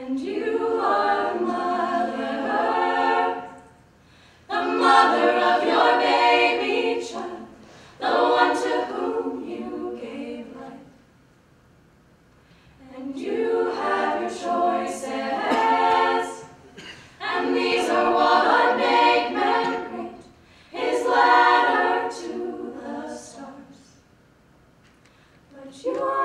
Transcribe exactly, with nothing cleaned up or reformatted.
And you are the mother, the mother of your baby child, the one to whom you gave life. And you have your choices, and these are what make man great, his ladder to the stars. But you are